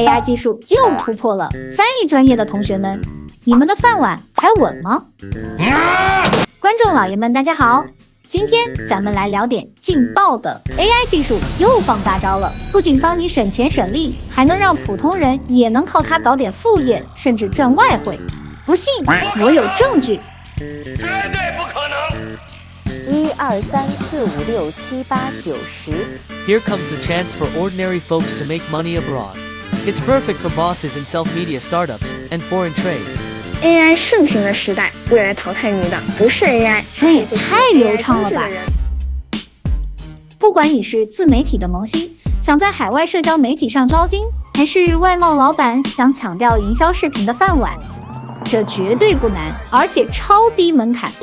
AI 技术又突破了翻译专业的同学们，你们的饭碗还稳吗？观众老爷们，大家好，今天咱们来聊点劲爆的 AI 技术又放大招了，不仅帮你省钱省力，还能让普通人也能靠它搞点副业，甚至赚外汇。不信，我有证据。 绝对不可能 ！1、2、3、4、5、6、7、8、9、10。 Here comes the chance for ordinary folks to make money abroad. It's perfect for bosses in self-media startups and foreign trade. AI 盛行的时代，未来淘汰你的不是 AI， 这也太流畅了吧！不管你是自媒体的萌新，想在海外社交媒体上招金，还是外贸老板想抢掉营销视频的饭碗，这绝对不难，而且超低门槛。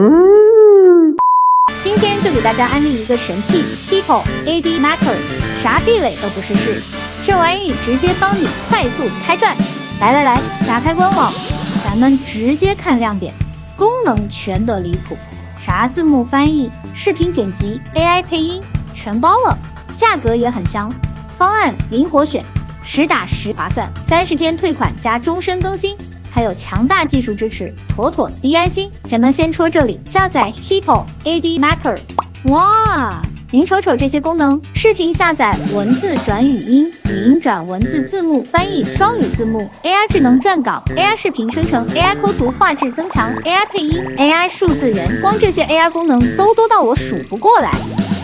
今天就给大家安利一个神器 Hito AD Maker， 啥壁垒都不是事，这玩意直接帮你快速开赚。来，打开官网，咱们直接看亮点，功能全得离谱，啥字幕翻译、视频剪辑、AI 配音全包了，价格也很香，方案灵活选，实打实划算，30天退款加终身更新。还有强大技术支持，妥妥低安心。咱们先戳这里，下载 Hito AD Maker。哇，您瞅瞅这些功能：视频下载、文字转语音、语音转文字、字幕翻译、双语字幕、AI 智能撰稿、AI 视频生成、AI 抠图画质增强、AI 配音、AI 数字人，光这些 AI 功能都多到我数不过来。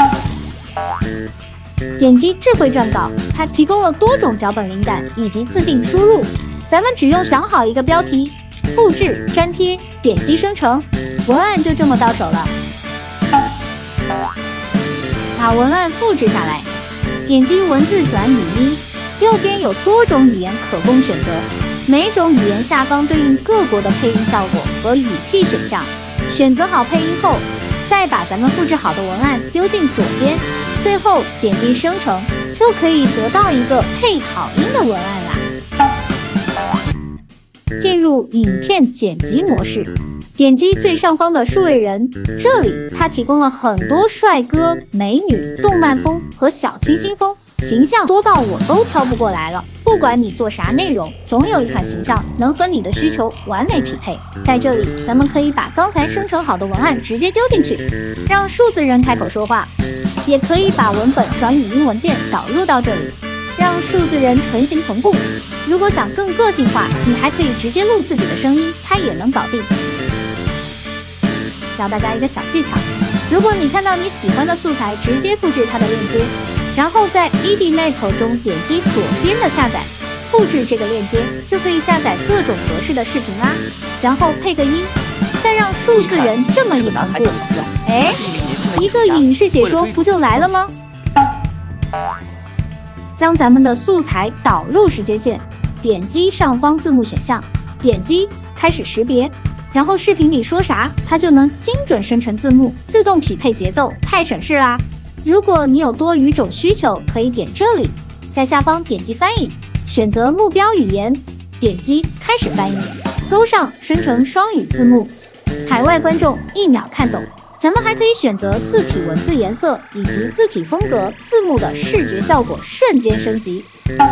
点击智慧撰稿，它提供了多种脚本灵感以及自定输入。咱们只用想好一个标题，复制粘贴，点击生成，文案就这么到手了。把文案复制下来，点击文字转语音，右边有多种语言可供选择，每种语言下方对应各国的配音效果和语气选项。选择好配音后，再把咱们复制好的文案丢进左边，最后点击生成，就可以得到一个配好音的文案啦。进入影片剪辑模式，点击最上方的数位人，这里它提供了很多帅哥、美女、动漫风和小清新风，形象多到我都挑不过来了。不管你做啥内容，总有一款形象能和你的需求完美匹配。在这里，咱们可以把刚才生成好的文案直接丢进去，让数字人开口说话，也可以把文本转语音文件导入到这里，让数字人纯形同步。如果想更个性化，你还可以直接录自己的声音，它也能搞定。教大家一个小技巧，如果你看到你喜欢的素材，直接复制它的链接，然后在 AD Maker 中点击左边的下载，复制这个链接，就可以下载各种格式的视频啦。然后配个音，再让数字人这么一同步，哎，一个影视解说不就来了吗？将咱们的素材导入时间线，点击上方字幕选项，点击开始识别，然后视频里说啥，它就能精准生成字幕，自动匹配节奏，太省事啦！如果你有多语种需求，可以点这里，在下方点击翻译，选择目标语言，点击开始翻译，勾上生成双语字幕，海外观众1秒看懂。咱们还可以选择字体文字颜色以及字体风格，字幕的视觉效果瞬间升级。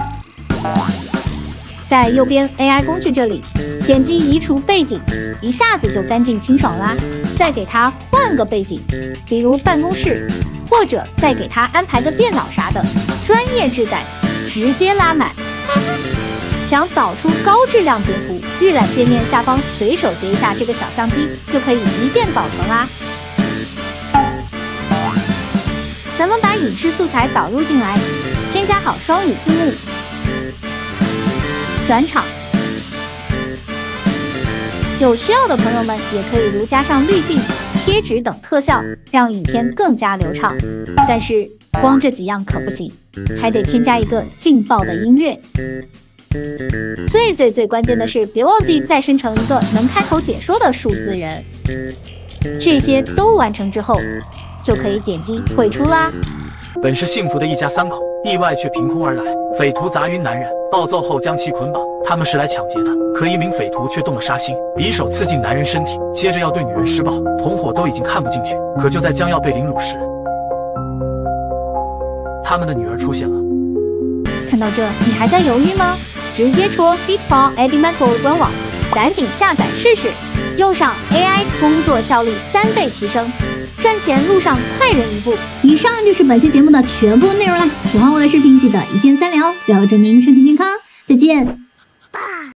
在右边 AI 工具这里，点击移除背景，一下子就干净清爽啦。再给它换个背景，比如办公室，或者再给它安排个电脑啥的，专业质感直接拉满。想导出高质量截图，预览界面下方随手截一下这个小相机，就可以一键保存啦。咱们把影视素材导入进来，添加好双语字幕，转场。有需要的朋友们也可以如加上滤镜、贴纸等特效，让影片更加流畅。但是光这几样可不行，还得添加一个劲爆的音乐。最关键的是，别忘记再生成一个能开口解说的数字人。这些都完成之后，就可以点击退出啦。 本是幸福的一家3口，意外却凭空而来。匪徒砸晕男人，暴揍后将其捆绑。他们是来抢劫的，可一名匪徒却动了杀心，匕首刺进男人身体，接着要对女人施暴。同伙都已经看不进去，可就在将要被凌辱时，他们的女儿出现了。 看到这，你还在犹豫吗？直接戳 FitPro Eddie Macro 官网，赶紧下载试试，用上 AI 工作效率3倍提升，赚钱路上快人一步。以上就是本期节目的全部内容了，喜欢我的视频记得一键3连哦。最后祝您身体健康，再见。